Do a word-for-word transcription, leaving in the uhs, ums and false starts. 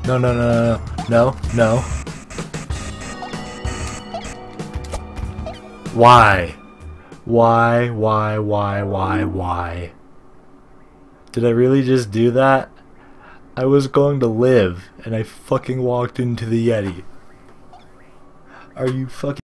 No, no, no, no, no, no. Why? Why, why, why, why, why? Did I really just do that? I was going to live, and I fucking walked into the Yeti. Are you fucking...